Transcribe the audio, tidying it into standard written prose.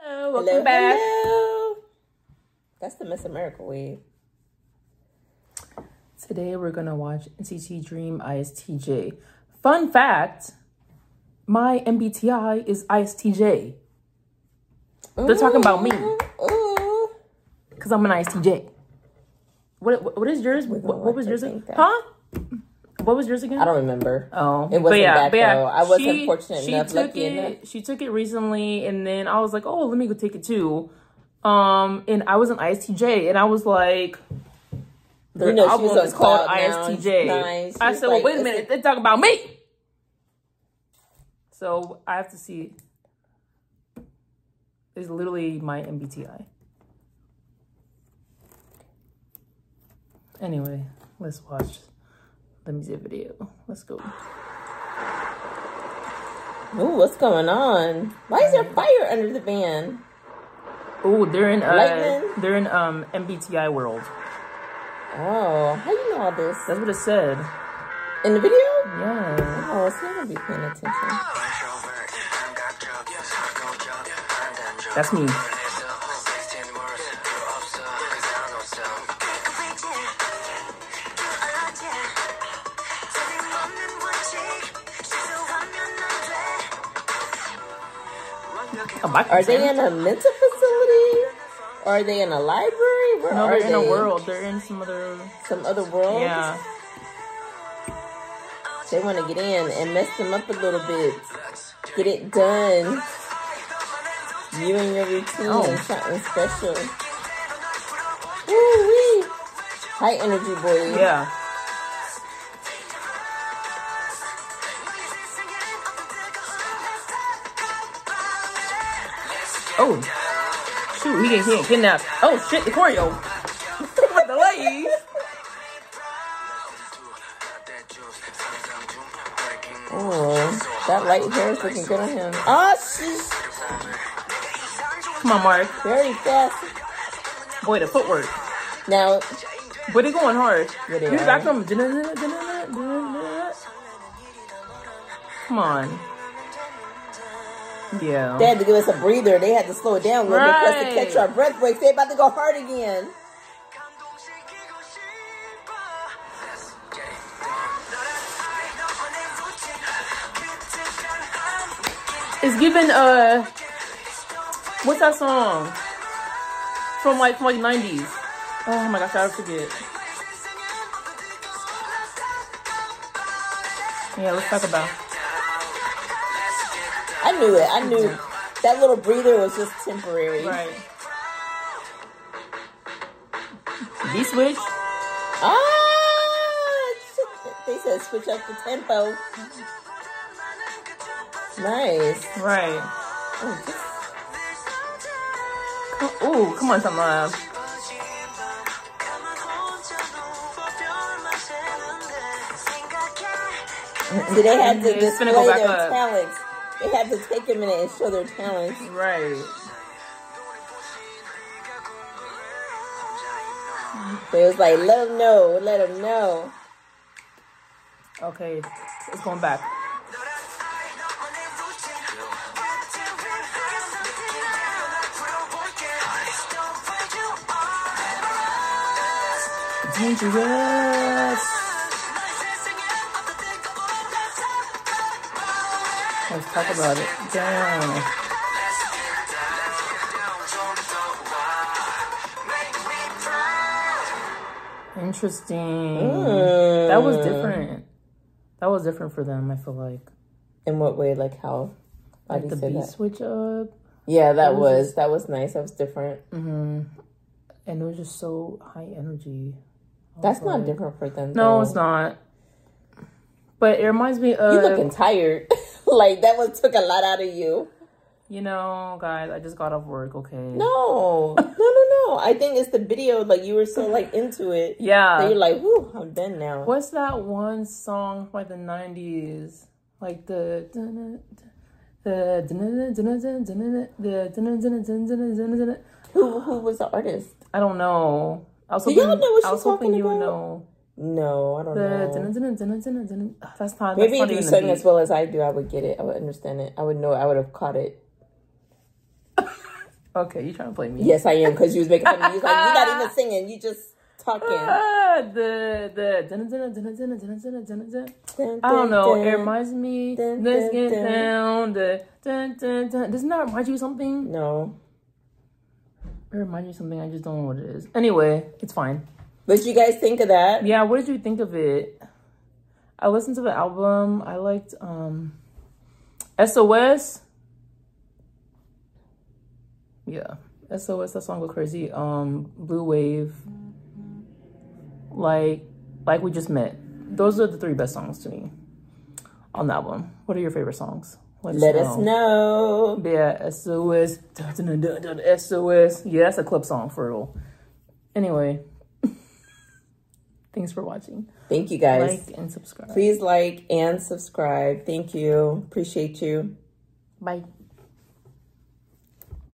Welcome back. Hello. That's the Miss America wave. Today we're gonna watch NCT Dream ISTJ. Fun fact, my MBTI is ISTJ. They're talking about me. Because I'm an ISTJ. What is yours? What was yours? Huh? What was yours again? I don't remember. Oh. It wasn't that though. I wasn't fortunate enough, lucky enough. She took it recently, and then I was like, oh, let me go take it too. And I was an ISTJ, and I was like, you know, album is called ISTJ. Nice. I said, well, wait a minute, they're talking about me. So I have to see. It's literally my MBTI. Anyway, let's watch the music video. Let's go. Ooh, what's going on? Why is there fire under the van? Oh, they're in lightning? They're in MBTI world. Oh, how you know all this? That's what it said. In the video? Yeah. Oh, so I'm gonna be paying attention. That's me. Are they in a mental facility? Or are they in a library? Where no, are they're in a world. They're in some other world? Yeah. They want to get in and mess them up a little bit. Get it done. You and your routine, something special. Woo-wee. High energy, boy. Yeah. Oh, shoot, he getting kidnapped. Oh, shit, the choreo. With the ladies. Oh, that light hair is looking good on him. Oh, sheesh. Come on, Mark. Very fast. Boy, the footwork. Now. But they're going hard. Yeah, they He's are. back from. Come on. Yeah. They had to give us a breather. They had to slow it down a little bit for us to catch our breath breaks. They about to go hard again. It's given what's that song? From like 90s. Oh my gosh, I forget. Yeah, let's talk about. I knew it. I knew that little breather was just temporary. Right. B-switch. They said switch up the tempo. Nice. Right. Oh, come on, something. See, they had to display their talents. They had to take a minute and show their talents. Right. So it was like, let them know, let them know. Okay, it's going back. Dangerous. Let's talk about it. Damn. Interesting. That was different. That was different for them, I feel like. In what way? Like how? Like the beat switch up. Yeah, that was nice. That was different. And it was just so high energy. That's not different for them. No, it's not. But it reminds me of... You looking tired. Like, that took a lot out of you. You know, guys, I just got off work, okay? No. I think it's the video. Like, you were so, like, into it. Yeah. So you're like, whew, I'm done now. What's that one song from like the 90s? Like the... Who was the artist? I don't know. Do y'all know what she's talking about? You would know. No, I don't know. That's not. Maybe if you sang as well as I do, I would get it. I would understand it. I would know. I would have caught it. Okay, you trying to play me? Yes, I am, because you was making fun of me. You was like, you're not even singing. You just talking. I don't know. It reminds me. Let's get down. Doesn't that remind you of something? No. It reminds you of something. I just don't know what it is. Anyway, it's fine. What did you guys think of that? Yeah, what did you think of it? I listened to the album. I liked SOS. Yeah, SOS. That song go crazy. Blue Wave. Like We Just Met. Those are the 3 best songs to me on the album. What are your favorite songs? Let us know. Yeah, SOS. SOS. Yeah, that's a club song for real. Anyway, thanks for watching. Thank you, guys. Like and subscribe. Please like and subscribe. Thank you. Appreciate you. Bye.